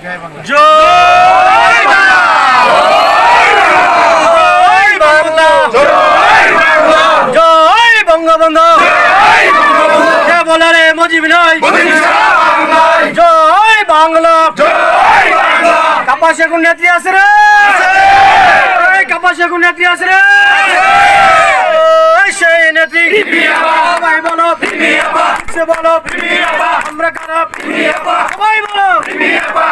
জয় বাংলা, জয় বঙ্গবন্ধু, কে বলে রে মুজিব নয়, জয় বাংলা। কাপাসিয়া কোন নেত্রী আছে রে, কাপাসিয়া কোন নেত্রী আছে রে, সেই নেত্রী সবাই বলো, সে বলো আমরা কারা, সবাই বলো